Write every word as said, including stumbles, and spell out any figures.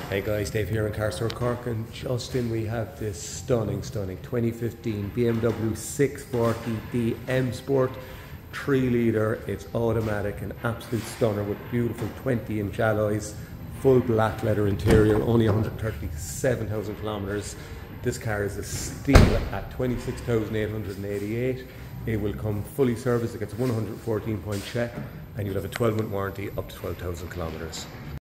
Hey guys, Dave here in Car Store Cork, and just in we have this stunning, stunning twenty fifteen B M W six forty D M Sport three litre. It's automatic, an absolute stunner with beautiful twenty inch alloys, full black leather interior, only one hundred thirty-seven thousand kilometres. This car is a steal at twenty-six thousand eight hundred eighty-eight. It will come fully serviced, it gets one hundred fourteen point check, and you'll have a twelve month warranty up to twelve thousand kilometres.